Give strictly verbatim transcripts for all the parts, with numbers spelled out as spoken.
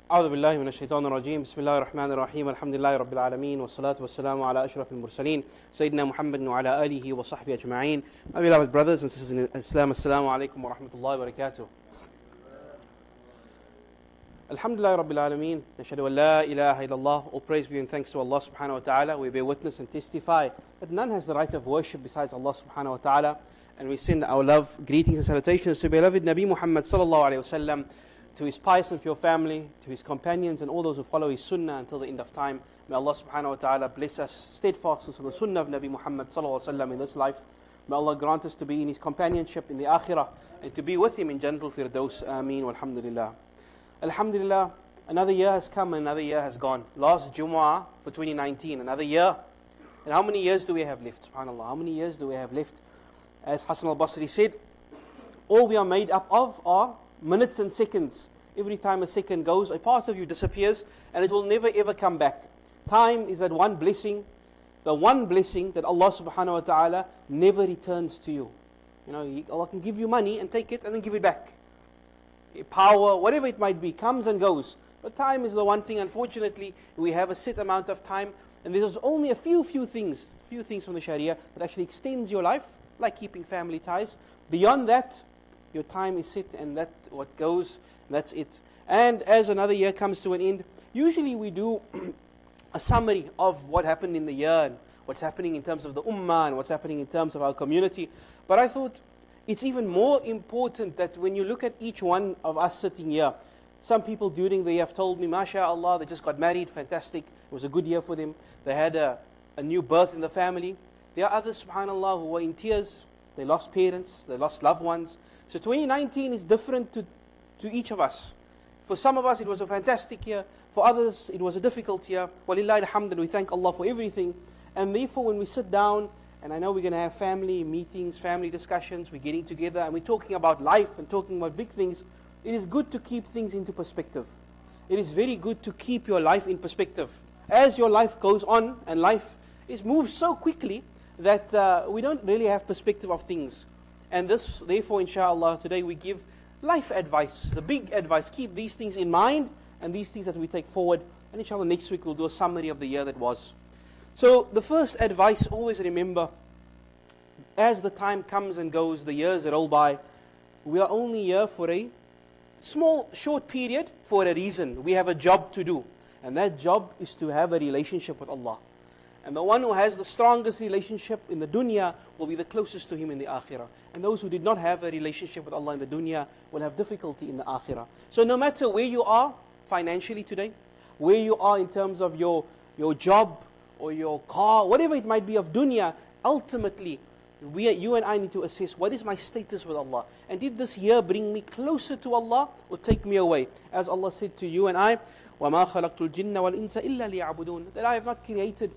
أعوذ بالله من الشيطان الرجيم بسم الله الرحمن الرحيم الحمد لله رب العالمين والصلاة والسلام على أشرف المرسلين سيدنا محمد وعلى آله وصحبه أجمعين. My beloved brothers and sisters in Islam, Assalamu alaikum wa rahmatullahi wa barakatuh. Alhamdulillah Rabbil Alameen, Nashhadu an la ilaha illallah. All praise be and thanks to Allah subhanahu wa ta'ala. We bear witness and testify that none has the right of worship besides Allah subhanahu wa ta'ala. And we send our love, greetings and salutations to beloved Nabi Muhammad sallallahu alayhi wa sallam, to his pious and pure family, to his companions and all those who follow his sunnah until the end of time. May Allah subhanahu wa ta'ala bless us steadfastness on the sunnah of Nabi Muhammad sallallahu alayhi wa sallam in this life. May Allah grant us to be in his companionship in the akhirah and to be with him in Jannatul Firdaus. Ameen walhamdulillah. Alhamdulillah, another year has come and another year has gone. Last Jumu'ah for twenty nineteen, another year. And how many years do we have left? SubhanAllah, how many years do we have left? As Hassan al-Basri said, all we are made up of are minutes and seconds. Every time a second goes, a part of you disappears and it will never ever come back. Time is that one blessing, the one blessing that Allah subhanahu wa ta'ala never returns to you. You know, Allah can give you money and take it and then give it back. Power, whatever it might be, comes and goes. But time is the one thing. Unfortunately, we have a set amount of time, and there's only a few few things, few things from the Sharia that actually extends your life, like keeping family ties. Beyond that, your time is set, and that what goes, that's it. And as another year comes to an end, usually we do a summary of what happened in the year, and what's happening in terms of the ummah, and what's happening in terms of our community. But I thought it's even more important that when you look at each one of us sitting here, some people during the year have told me, MashaAllah, they just got married, fantastic, it was a good year for them. They had a, a new birth in the family. There are others, subhanAllah, who were in tears. They lost parents, they lost loved ones. So twenty nineteen is different to, to each of us. For some of us, it was a fantastic year. For others, it was a difficult year. Walillahi alhamd, we thank Allah for everything. And therefore, when we sit down, and I know we're going to have family meetings, family discussions, we're getting together, and we're talking about life and talking about big things, it is good to keep things into perspective. It is very good to keep your life in perspective. As your life goes on, and life is moves so quickly, that uh, we don't really have perspective of things. And this, therefore, inshallah, today we give life advice, the big advice. Keep these things in mind, and these things that we take forward. And inshallah, next week we'll do a summary of the year that was. So the first advice, always remember, as the time comes and goes, the years roll by, we are only here for a small, short period for a reason. We have a job to do. And that job is to have a relationship with Allah. And the one who has the strongest relationship in the dunya will be the closest to him in the akhirah. And those who did not have a relationship with Allah in the dunya will have difficulty in the akhirah. So no matter where you are financially today, where you are in terms of your, your job, or your car, whatever it might be of dunya, ultimately, we, you and I need to assess, what is my status with Allah? And did this year bring me closer to Allah, or take me away? As Allah said to you and I, وَمَا خَلَقْتُ الْجِنَّ وَالْإِنسَ إِلَّا لِيَعْبُدُونَ, that I have not created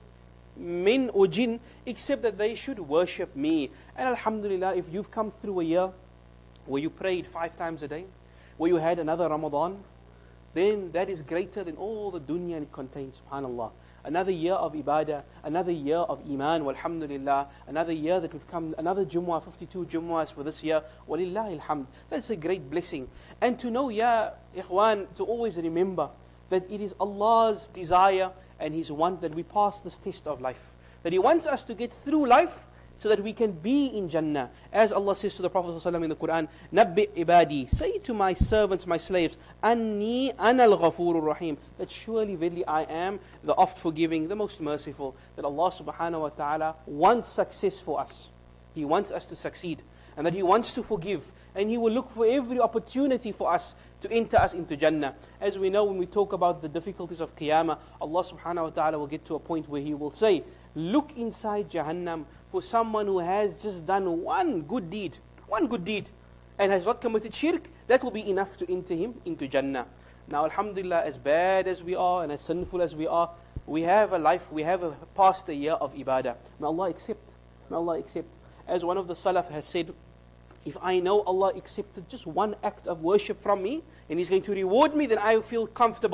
men or jinn, except that they should worship me. And alhamdulillah, if you've come through a year where you prayed five times a day, where you had another Ramadan, then that is greater than all the dunya it contains, subhanallah. Another year of ibadah, another year of iman, walhamdulillah, another year that we've come, another Jumu'ah, fifty-two Jumu'ahs for this year, walillahi alhamd. That's a great blessing. And to know, ya ikhwan, to always remember that it is Allah's desire and His want that we pass this test of life. That He wants us to get through life so that we can be in Jannah. As Allah says to the Prophet ﷺ in the Quran, Nabbi ibadi, say to my servants, my slaves, Anni ana al-ghafurur rahim, that surely, verily, I am the oft forgiving, the most merciful. That Allah subhanahu wa ta'ala wants success for us. He wants us to succeed. And that He wants to forgive. And He will look for every opportunity for us to enter us into Jannah. As we know, when we talk about the difficulties of Qiyamah, Allah subhanahu wa ta'ala will get to a point where He will say, look inside Jahannam for someone who has just done one good deed, one good deed, and has not committed shirk. That will be enough to enter him into Jannah. Now alhamdulillah, as bad as we are and as sinful as we are, we have a life, we have a past a year of ibadah. May Allah accept, may Allah accept. As one of the Salaf has said, if I know Allah accepted just one act of worship from me, and He's going to reward me, then I feel comfortable.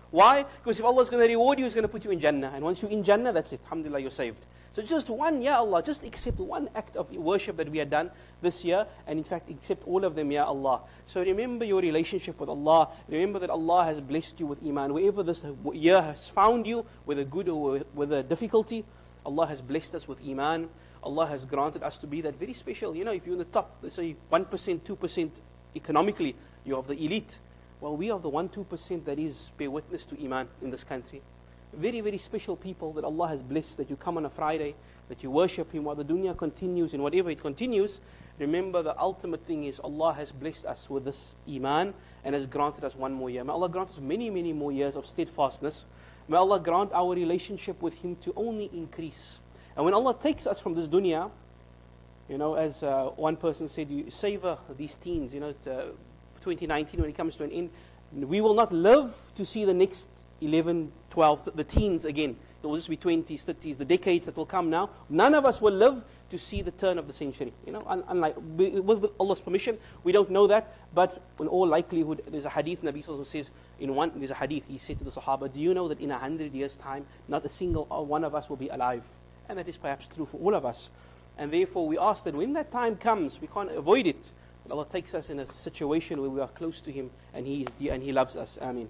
Why? Because if Allah is going to reward you, He's going to put you in Jannah. And once you're in Jannah, that's it. Alhamdulillah, you're saved. So just one, Ya Allah, just accept one act of worship that we had done this year, and in fact accept all of them, Ya Allah. So remember your relationship with Allah. Remember that Allah has blessed you with Iman. Wherever this year has found you, whether good or whether difficulty, Allah has blessed us with Iman. Allah has granted us to be that very special. You know, if you're in the top, let's say one percent, two percent economically, you're of the elite. Well, we are the one, two percent that is bear witness to Iman in this country. Very, very special people that Allah has blessed, that you come on a Friday, that you worship Him while the dunya continues, and whatever it continues. Remember, the ultimate thing is Allah has blessed us with this Iman and has granted us one more year. May Allah grant us many, many more years of steadfastness. May Allah grant our relationship with Him to only increase. And when Allah takes us from this dunya, you know, as uh, one person said, you savor these teens, you know, to, twenty nineteen, when it comes to an end, we will not live to see the next eleven, twelve, the teens again. It will just be twenties, thirties, the decades that will come now. None of us will live to see the turn of the century. You know, un unlike, with, with Allah's permission, we don't know that, but in all likelihood, there's a hadith, Nabi Sallallahu Alaihi Wasallam says, in one, there's a hadith, he said to the Sahaba, do you know that in a hundred years' time, not a single one of us will be alive? And that is perhaps true for all of us. And therefore, we ask that when that time comes, we can't avoid it. But Allah takes us in a situation where we are close to Him, and He is dear, and He loves us. Ameen.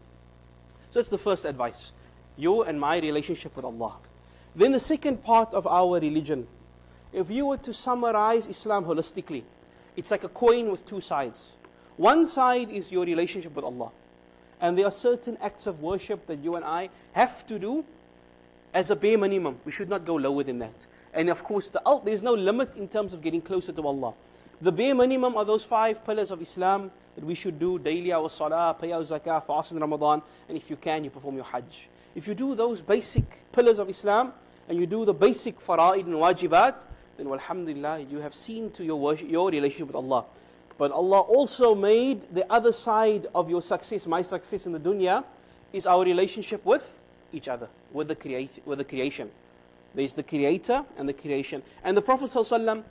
So that's the first advice. Your and my relationship with Allah. Then the second part of our religion. If you were to summarize Islam holistically, it's like a coin with two sides. One side is your relationship with Allah. And there are certain acts of worship that you and I have to do as a bare minimum. We should not go lower than that. And of course, the, there's no limit in terms of getting closer to Allah. The bare minimum are those five pillars of Islam that we should do daily: our salah, pay our zakah, fast in Ramadan, and if you can, you perform your hajj. If you do those basic pillars of Islam, and you do the basic fara'id and wajibat, then alhamdulillah, you have seen to your worship, your relationship with Allah. But Allah also made the other side of your success, my success in the dunya, is our relationship with each other, with the, create, with the creation. There is the Creator and the creation. And the Prophet ﷺ,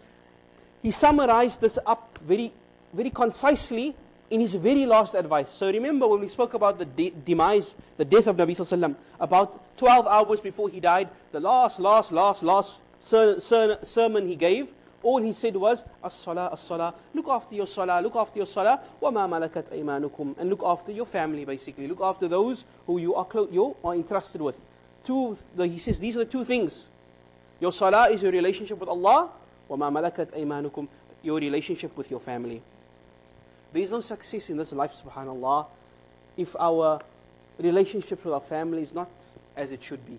he summarized this up very, very concisely in his very last advice. So remember when we spoke about the de demise, the death of Nabi Sallallahu Alaihi Wasallam, about twelve hours before he died, the last, last, last, last ser ser sermon he gave, all he said was, As-salah, as-salah, look after your salah, look after your salah, وَمَا مَلَكَتْ أَيْمَانُكُمْ, and look after your family basically, look after those who you are, you are entrusted with. Two, the, he says these are the two things. Your salah is your relationship with Allah, وَمَا مَلَكَتْ أَيْمَانُكُمْ, your relationship with your family. There is no success in this life, subhanAllah, if our relationship with our family is not as it should be.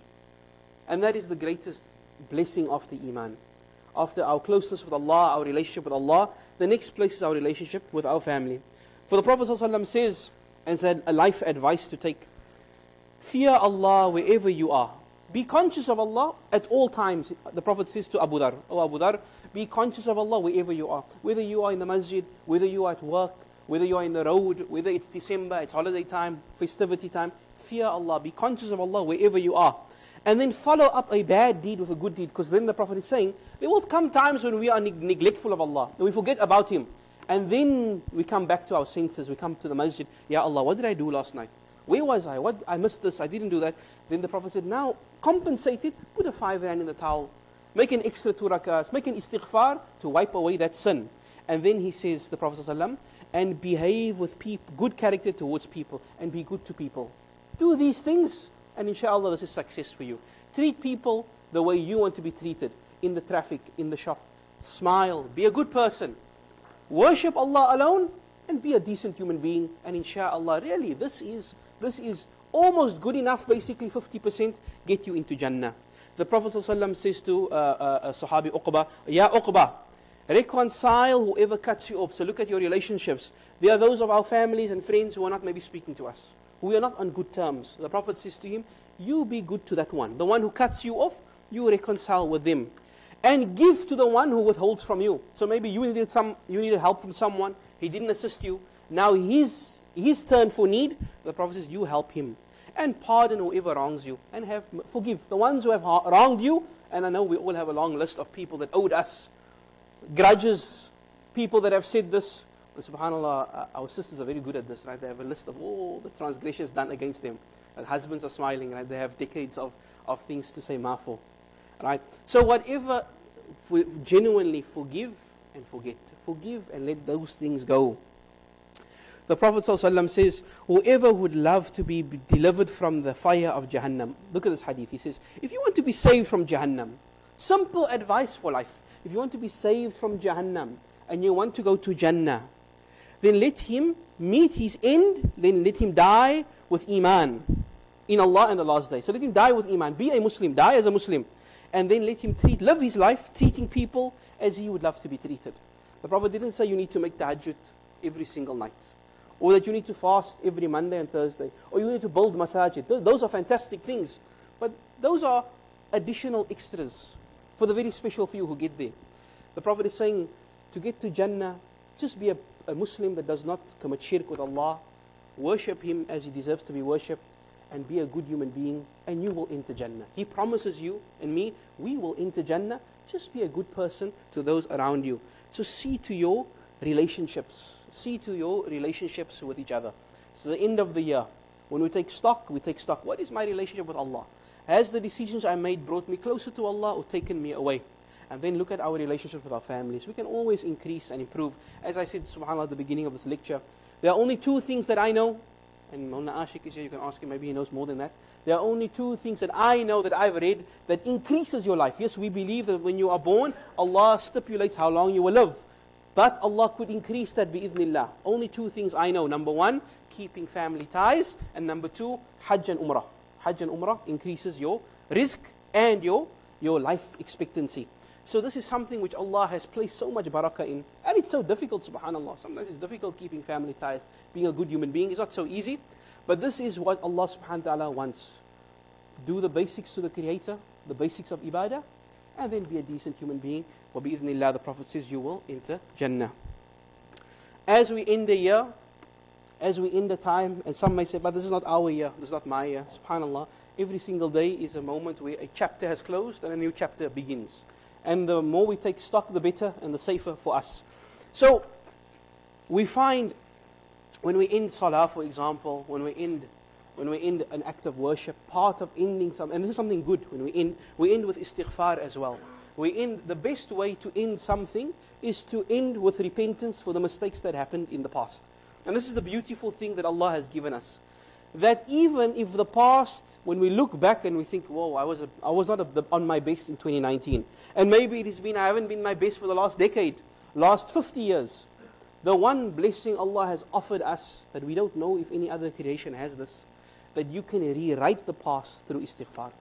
And that is the greatest blessing of the Iman. After our closeness with Allah, our relationship with Allah, the next place is our relationship with our family. For the Prophet ﷺ says, as a life advice to take, fear Allah wherever you are. Be conscious of Allah at all times. The Prophet says to Abu Dhar, Oh Abu Dhar, be conscious of Allah wherever you are. Whether you are in the masjid, whether you are at work, whether you are in the road, whether it's December, it's holiday time, festivity time, fear Allah. Be conscious of Allah wherever you are. And then follow up a bad deed with a good deed, because then the Prophet is saying, there will come times when we are neg neglectful of Allah, and we forget about Him. And then we come back to our senses, we come to the masjid, Ya Allah, what did I do last night? Where was I? What? I missed this, I didn't do that. Then the Prophet said, now compensate it, put a five rand in the towel, make an extra two rakahs, make an istighfar to wipe away that sin. And then he says, the Prophet ﷺ, and behave with people, good character towards people, and be good to people. Do these things, and inshallah this is success for you. Treat people the way you want to be treated, in the traffic, in the shop. Smile, be a good person. Worship Allah alone, and be a decent human being. And inshallah, really, this is, this is almost good enough, basically fifty percent, get you into Jannah. The Prophet ﷺ says to uh, uh, Sahabi Uqba, Ya Uqba, reconcile whoever cuts you off. So look at your relationships. There are those of our families and friends who are not maybe speaking to us, who are not on good terms. The Prophet says to him, you be good to that one. The one who cuts you off, you reconcile with them. And give to the one who withholds from you. So maybe you needed, some, you needed help from someone, he didn't assist you. Now his, his turn for need, the Prophet says, you help him. And pardon whoever wrongs you. And have forgive the ones who have wronged you. And I know we all have a long list of people that owed us grudges. People that have said this, SubhanAllah, uh, our sisters are very good at this, right? They have a list of all the transgressions done against them. And husbands are smiling, right? They have decades of, of things to say maaf for, right? So whatever, for, genuinely forgive and forget. Forgive and let those things go. The Prophet ﷺ says, whoever would love to be delivered from the fire of Jahannam. Look at this hadith. He says, if you want to be saved from Jahannam, simple advice for life. If you want to be saved from Jahannam and you want to go to Jannah, then let him meet his end, then let him die with Iman in Allah and the last day. So let him die with Iman. Be a Muslim, die as a Muslim. And then let him treat, live his life treating people as he would love to be treated. The Prophet didn't say you need to make tahajjud every single night, or that you need to fast every Monday and Thursday, or you need to build masajid. Those are fantastic things, but those are additional extras for the very special few who get there. The Prophet is saying, to get to Jannah, just be a, a Muslim that does not commit shirk with Allah, worship Him as He deserves to be worshipped, and be a good human being, and you will enter Jannah. He promises you and me, we will enter Jannah. Just be a good person to those around you. So see to your relationships. See to your relationships with each other. It's the end of the year. When we take stock, we take stock. What is my relationship with Allah? Has the decisions I made brought me closer to Allah or taken me away? And then look at our relationship with our families. We can always increase and improve. As I said, subhanAllah, at the beginning of this lecture, there are only two things that I know. And Mawlana Ashik is here, you can ask him, maybe he knows more than that. There are only two things that I know, that I've read, that increases your life. Yes, we believe that when you are born, Allah stipulates how long you will live. But Allah could increase that bi'idhnillah. Only two things I know. Number one, keeping family ties. And number two, Hajj and Umrah. Hajj and Umrah increases your rizq and your, your life expectancy. So this is something which Allah has placed so much barakah in. And it's so difficult, subhanAllah. Sometimes it's difficult keeping family ties. Being a good human being is not so easy. But this is what Allah subhanahu wa ta'ala wants. Do the basics to the Creator, the basics of ibadah, and then be a decent human being. Wa bi'idhnillah, the Prophet says you will enter Jannah. As we end the year, as we end the time, and some may say, but this is not our year, this is not my year. SubhanAllah, every single day is a moment where a chapter has closed and a new chapter begins. And the more we take stock, the better and the safer for us. So, we find when we end salah, for example, when we end when we end an act of worship, part of ending something, and this is something good, when we end, we end with istighfar as well. We end, the best way to end something is to end with repentance for the mistakes that happened in the past. And this is the beautiful thing that Allah has given us. That even if the past, when we look back and we think, whoa, I was, a, I was not a, the, on my best in twenty nineteen. And maybe it has been, I haven't been my best for the last decade, last fifty years. The one blessing Allah has offered us, that we don't know if any other creation has this, that you can rewrite the past through istighfar.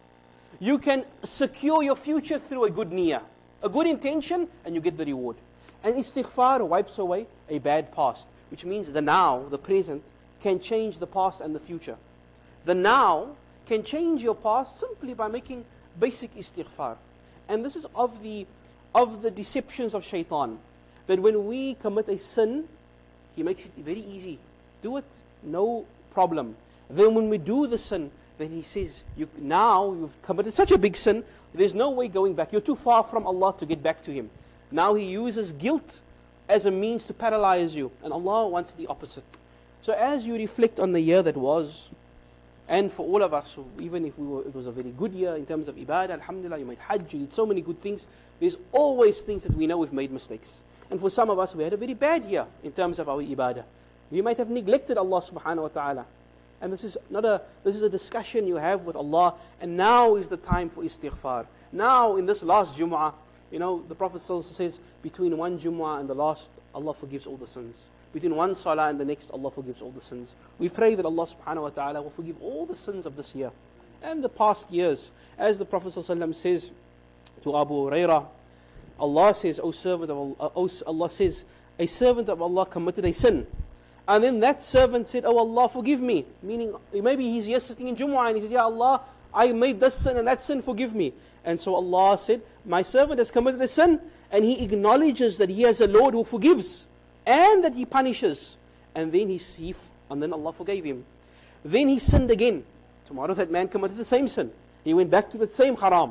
You can secure your future through a good niyyah, a good intention, and you get the reward. And istighfar wipes away a bad past, which means the now, the present, can change the past and the future. The now can change your past simply by making basic istighfar. And this is of the, of the deceptions of shaitan. That when we commit a sin, he makes it very easy. Do it, no problem. Then when we do the sin, then he says, you, now you've committed such a big sin, there's no way going back. You're too far from Allah to get back to Him. Now he uses guilt as a means to paralyze you. And Allah wants the opposite. So as you reflect on the year that was, and for all of us, so even if we were, it was a very good year in terms of ibadah, alhamdulillah, you made hajj, you did so many good things, there's always things that we know we've made mistakes. And for some of us, we had a very bad year in terms of our ibadah. We might have neglected Allah subhanahu wa ta'ala. And this is not a, this is a discussion you have with Allah, and now is the time for istighfar. Now, in this last Jumu'ah, you know, the Prophet says, between one Jumu'ah and the last, Allah forgives all the sins. Between one Salah and the next, Allah forgives all the sins. We pray that Allah subhanahu wa ta'ala will forgive all the sins of this year and the past years. As the Prophet says to Abu Hurairah, Allah says, O servant of Allah, o, Allah says, a servant of Allah committed a sin. And then that servant said, oh Allah, forgive me. Meaning, maybe he's here sitting in Jumu'ah and he said, Ya Allah, I made this sin and that sin, forgive me. And so Allah said, my servant has committed a sin, and he acknowledges that he has a Lord who forgives and that He punishes. And then he, he and then Allah forgave him. Then he sinned again. Tomorrow that man committed the same sin. He went back to the same haram.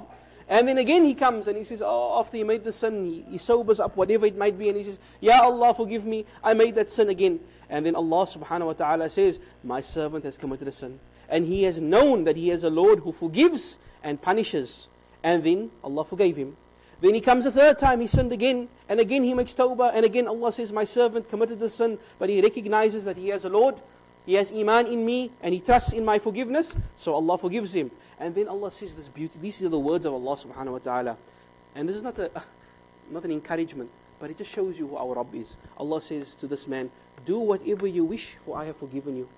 And then again he comes and he says, oh, after he made the sin, he, he sobers up, whatever it might be, and he says, Ya Allah, forgive me, I made that sin again. And then Allah subhanahu wa ta'ala says, my servant has committed a sin. And he has known that he has a Lord who forgives and punishes. And then Allah forgave him. Then he comes a third time, he sinned again, and again he makes tawbah, and again Allah says, my servant committed the sin, but he recognizes that he has a Lord, he has iman in me, and he trusts in my forgiveness, so Allah forgives him. And then Allah says this beauty, these are the words of Allah subhanahu wa ta'ala. And this is not a not an encouragement, but it just shows you who our Rabb is. Allah says to this man, do whatever you wish, for I have forgiven you.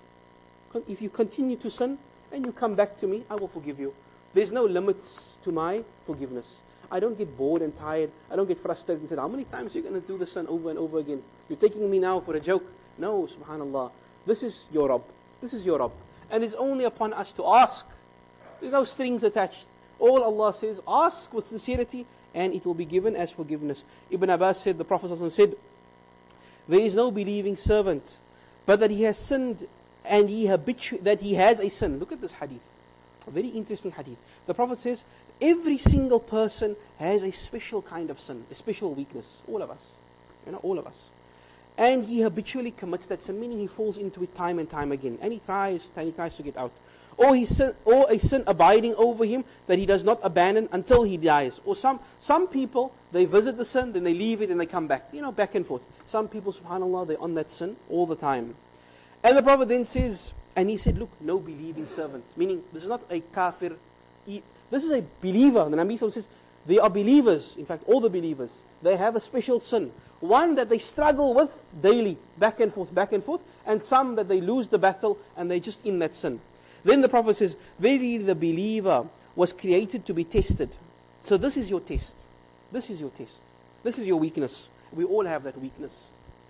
If you continue to sin, and you come back to me, I will forgive you. There's no limits to my forgiveness. I don't get bored and tired. I don't get frustrated and say, how many times are you going to do the sin over and over again? You're taking me now for a joke. No, subhanallah. This is your Rabb. This is your Rabb. And it's only upon us to ask. There's no strings attached. All Allah says, ask with sincerity, and it will be given as forgiveness. Ibn Abbas said, the Prophet ﷺ said, there is no believing servant, but that he has sinned, and he habitu- that he has a sin. Look at this hadith. A very interesting hadith. The Prophet says, every single person has a special kind of sin, a special weakness. All of us. You know, all of us. And he habitually commits that sin, meaning he falls into it time and time again. And he tries, and he tries to get out. Or, he sin, or a sin abiding over him that he does not abandon until he dies. Or some, some people, they visit the sin, then they leave it and they come back. You know, back and forth. Some people, subhanAllah, they're on that sin all the time. And the Prophet then says, and he said, look, no believing servant. Meaning, this is not a kafir. This is a believer. The Nabi says, they are believers. In fact, all the believers, they have a special sin. One that they struggle with daily, back and forth, back and forth. And some that they lose the battle and they're just in that sin. Then the Prophet says, verily the believer was created to be tested. So this is your test. This is your test. This is your weakness. We all have that weakness.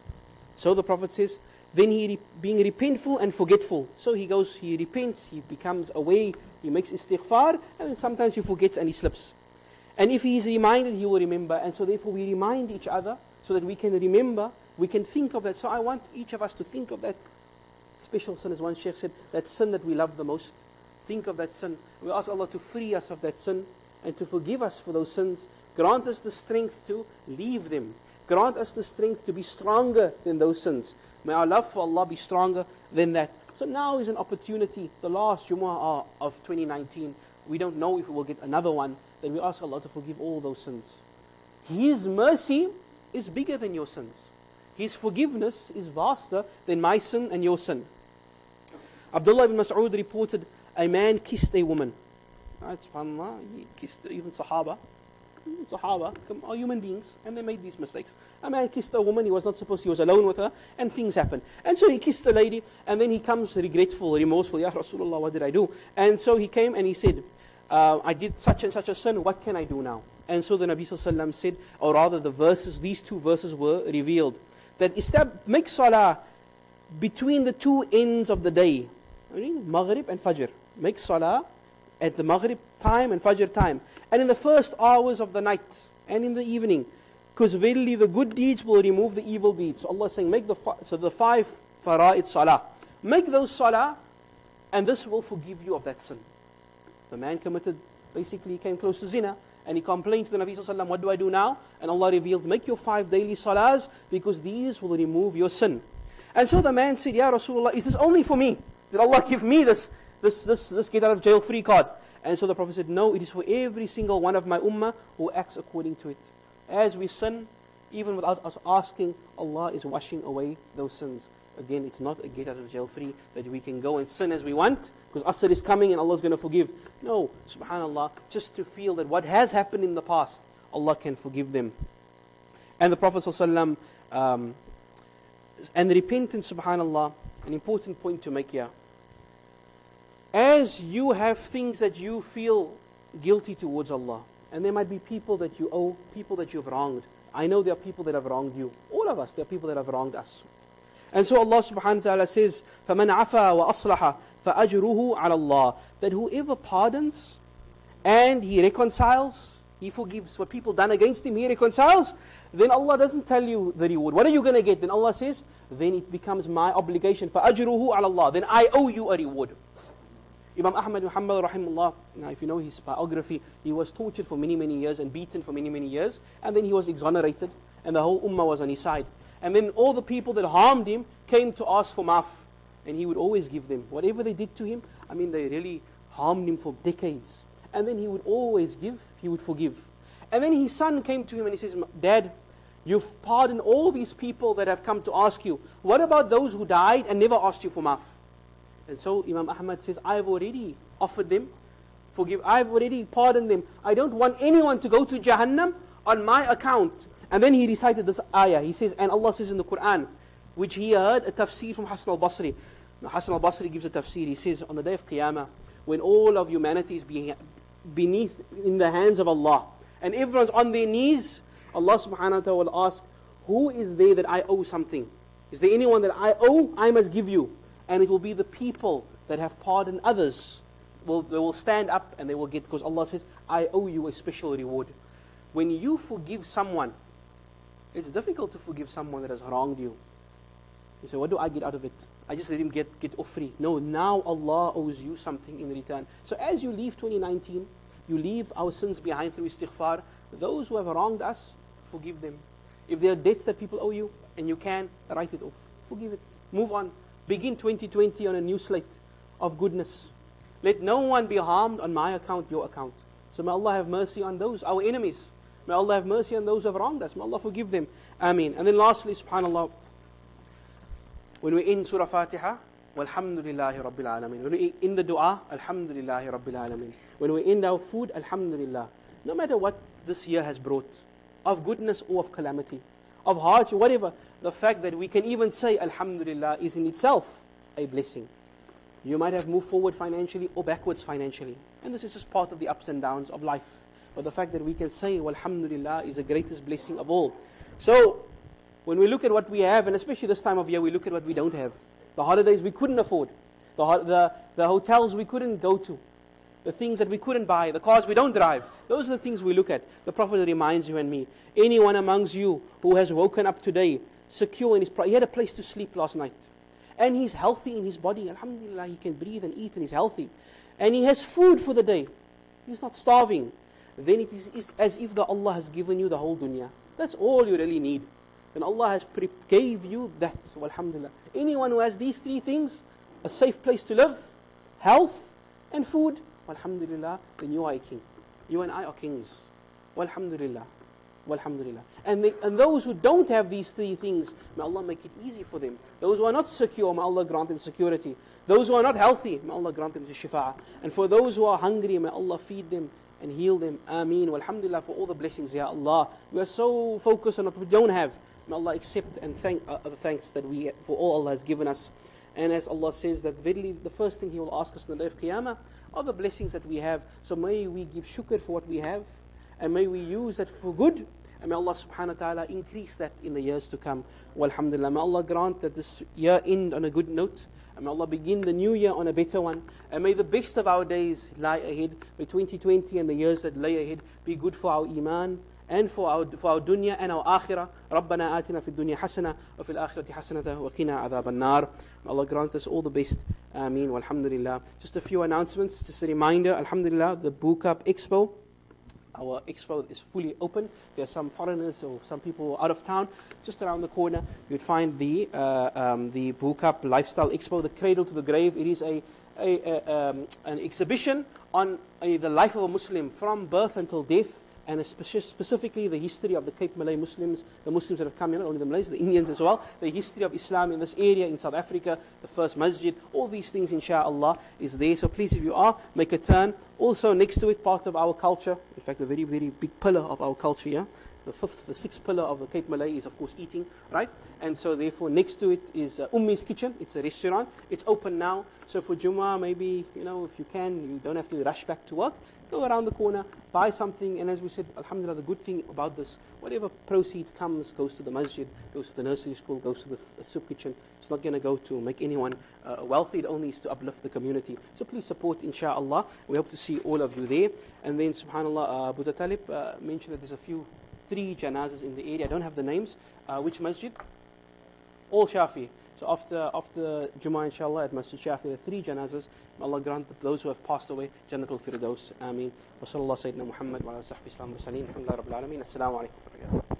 So the Prophet says, then he being repentful and forgetful. So he goes, he repents, he becomes away, he makes istighfar, and then sometimes he forgets and he slips. And if he is reminded, he will remember. And so therefore we remind each other so that we can remember, we can think of that. So I want each of us to think of that special sin, as one Sheikh said, that sin that we love the most. Think of that sin. We ask Allah to free us of that sin and to forgive us for those sins. Grant us the strength to leave them. Grant us the strength to be stronger than those sins. May our love for Allah be stronger than that. So now is an opportunity, the last Jumu'ah of twenty nineteen. We don't know if we will get another one. Then we ask Allah to forgive all those sins. His mercy is bigger than your sins. His forgiveness is vaster than my sin and your sin. Abdullah ibn Mas'ud reported, a man kissed a woman. Right, subhanAllah, he kissed even Sahaba. Sahaba are human beings, and they made these mistakes. A man kissed a woman, he was not supposed to, he was alone with her, and things happen. And so he kissed the lady, and then he comes regretful, remorseful, Ya Rasulullah, what did I do? And so he came and he said, uh, I did such and such a sin, what can I do now? And so the Nabi Sallallahu Alaihi Wasallam said, or rather the verses, these two verses were revealed, that istab, make salah between the two ends of the day, Maghrib and Fajr. Make salah at the Maghrib time and Fajr time, and in the first hours of the night and in the evening, because verily the good deeds will remove the evil deeds. So Allah is saying, make the so the five fara'id salah, make those salah, and this will forgive you of that sin. The man committed, basically he came close to zina, and he complained to the Nabi Sallallahu Alaihi Wasallam, what do I do now? And Allah revealed, make your five daily salahs, because these will remove your sin. And so the man said, Ya Rasulullah, is this only for me? Did Allah give me this this this this get out of jail free card? And so the Prophet said, no, it is for every single one of my ummah who acts according to it. As we sin, even without us asking, Allah is washing away those sins. Again, it's not a get out of jail free that we can go and sin as we want, because Asr is coming and Allah is going to forgive. No, subhanAllah, just to feel that what has happened in the past, Allah can forgive them. And the Prophet ﷺ, um, and repentance, subhanAllah, an important point to make here. As you have things that you feel guilty towards Allah, and there might be people that you owe, people that you've wronged. I know there are people that have wronged you. All of us, there are people that have wronged us. And so Allah subhanahu wa ta'ala says, فَمَنْ عَفَى وَأَصْلَحَ فَأَجْرُهُ عَلَى اللَّهِ, that whoever pardons and he reconciles, he forgives what people done against him, he reconciles, then Allah doesn't tell you the reward. What are you going to get? Then Allah says, then it becomes my obligation. فَأَجْرُهُ عَلَى اللَّهِ, then I owe you a reward. Imam Ahmad Muhammad rahimahullah, now if you know his biography, he was tortured for many, many years and beaten for many, many years. And then he was exonerated and the whole ummah was on his side. And then all the people that harmed him came to ask for maaf. And he would always give them. Whatever they did to him, I mean, they really harmed him for decades. And then he would always give, he would forgive. And then his son came to him and he says, Dad, you've pardoned all these people that have come to ask you. What about those who died and never asked you for maaf? And so Imam Ahmad says, I've already offered them, forgive, I've already pardoned them. I don't want anyone to go to Jahannam on my account. And then he recited this ayah. He says, and Allah says in the Quran, which he heard a tafsir from Hasan al-Basri. Now Hasan al-Basri gives a tafsir. He says, on the day of Qiyamah, when all of humanity is being beneath in the hands of Allah, and everyone's on their knees, Allah subhanahu wa ta'ala will ask, who is there that I owe something? Is there anyone that I owe? I must give you. And it will be the people that have pardoned others. Will, they will stand up and they will get, because Allah says, I owe you a special reward. When you forgive someone, it's difficult to forgive someone that has wronged you. You say, what do I get out of it? I just let him get, get off free. No, now Allah owes you something in return. So as you leave twenty nineteen, you leave our sins behind through istighfar. Those who have wronged us, forgive them. If there are debts that people owe you, and you can, write it off. Forgive it. Move on. Begin twenty twenty on a new slate of goodness. Let no one be harmed on my account, your account. So may Allah have mercy on those, our enemies. May Allah have mercy on those who have wronged us. May Allah forgive them. Ameen. And then lastly, subhanAllah, when we're in Surah Fatiha, walhamdulillahi rabbil alameen. When we're in the dua, alhamdulillahi rabbil alameen. When we're in our food, alhamdulillah. No matter what this year has brought, of goodness or of calamity, of hardship, whatever, the fact that we can even say alhamdulillah is in itself a blessing. You might have moved forward financially or backwards financially. And this is just part of the ups and downs of life. But the fact that we can say alhamdulillah is the greatest blessing of all. So, when we look at what we have, and especially this time of year, we look at what we don't have. The holidays we couldn't afford. The, the, the hotels we couldn't go to. The things that we couldn't buy. The cars we don't drive. Those are the things we look at. The Prophet reminds you and me. Anyone amongst you who has woken up today, secure in his... He had a place to sleep last night. And he's healthy in his body. Alhamdulillah, he can breathe and eat and he's healthy. And he has food for the day. He's not starving. Then it is, is as if the Allah has given you the whole dunya. That's all you really need. And Allah has pre- gave you that. So alhamdulillah. Anyone who has these three things, a safe place to live, health and food, alhamdulillah, then you are a king. You and I are kings. Walhamdulillah. Walhamdulillah. And, they, and those who don't have these three things, may Allah make it easy for them. Those who are not secure, may Allah grant them security. Those who are not healthy, may Allah grant them shifa'ah. And for those who are hungry, may Allah feed them and heal them. Ameen. Walhamdulillah for all the blessings, Ya Allah. We are so focused on what we don't have. May Allah accept and thank uh, the thanks that we for all Allah has given us. And as Allah says that verily the first thing He will ask us in the day of Qiyamah are the blessings that we have. So may we give shukr for what we have, and may we use that for good. And may Allah subhanahu wa ta'ala increase that in the years to come. Walhamdulillah. May Allah grant that this year end on a good note. And may Allah begin the new year on a better one. And may the best of our days lie ahead. May twenty twenty and the years that lay ahead be good for our iman and for our for our dunya and our akhirah. رَبَّنَا آتِنَا فِي الدُّنْيَا حَسَنَةً وَفِي الْآخِرَةِ حَسَنَةً وَقِنَا عَذَابَ النَّارِ. May Allah grant us all the best. Ameen. Walhamdulillah. Just a few announcements. Just a reminder. Alhamdulillah, the Book-Up Expo. Our expo is fully open. There are some foreigners or some people out of town. Just around the corner, you'd find the uh, um, the Book-Up Lifestyle Expo, the Cradle to the Grave. It is a, a, a um, an exhibition on a, the life of a Muslim from birth until death, and especially specifically the history of the Cape Malay Muslims, the Muslims that have come in, not only the Malays, the Indians as well, the history of Islam in this area, in South Africa, the first Masjied, all these things, inshaAllah, is there. So please, if you are, make a turn. Also, next to it, part of our culture, in fact, a very, very big pillar of our culture, yeah? The fifth, the sixth pillar of the Cape Malay is, of course, eating, right? And so, therefore, next to it is uh, Ummi's Kitchen. It's a restaurant. It's open now. So for Jumu'ah, maybe, you know, if you can, you don't have to rush back to work. Go around the corner, buy something, and as we said, alhamdulillah, the good thing about this, whatever proceeds comes, goes to the masjid, goes to the nursery school, goes to the f- soup kitchen. It's not going to go to make anyone uh, wealthy. It only is to uplift the community. So please support, insha'Allah. We hope to see all of you there. And then, subhanallah, uh, Buddha Talib uh, mentioned that there's a few, three janazas in the area. I don't have the names. Uh, which masjid? All Shafi. So after, after Jumu'ah, inshallah, at Masjied Shafi, there are three janazas. May Allah grant those who have passed away Jannatul Firdaus. Ameen. Wa sallallahu Sayyidina Muhammad wa ala sahbihi sallam wa salim. Alhamdulillah Rabbil Alameen. Assalamu alaikum.